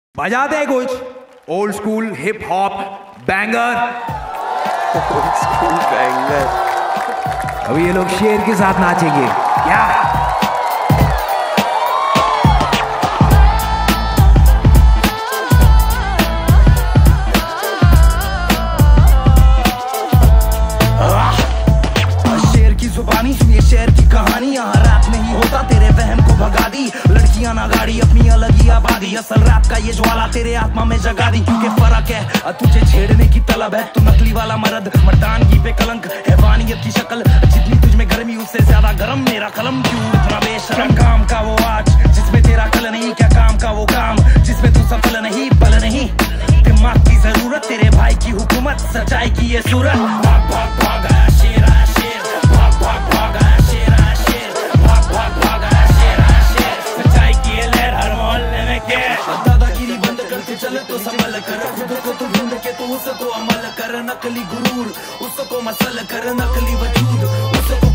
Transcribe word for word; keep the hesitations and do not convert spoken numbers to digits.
बजा दे कुछ old school hip hop banger. Old school banger. अभी ये लोग शेर के साथ नाचेंगे क्या? शेर की जुबानी सुनिए शेर की कहानी, यहाँ रात नहीं होता तेरे वहम को भगा दी। लड़कियां ना गाड़ी अपनी अलग ही आबादी, असल रात का ये ज्वाला तेरे आत्मा में जगा दी। क्योंकि फर्क है तुझे छेड़ने की तलब है, तू नकली वाला मर्द मर्दानगी पे कलंक हैवानियत की शक्ल। जितनी तुझ में गर्मी उससे ज्यादा गर्म मेरा कलम, क्यों इतना बेशरम। काम का वो आज जिसमें तेरा कल नहीं, क्या काम का वो काम जिसमें तू सफल नहीं बल नहीं। दिमाग की जरूरत तेरे भाई की हुकूमत, सच्चाई की ये सूरत। भाग भाग भाग आया शेर आया शेर, भाग भाग भाग आया शेर आया शेर, भाग भाग भाग आया शेर आया शेर। सच्चाई की ये लहर हर मोहल्ले में के। दादागिरी बंद करके चले तो संभल कर, खुद को तू ढूंढ के तो उसको अमल कर। नकली गुरूर उसको मसल कर, नकली वजूद उसको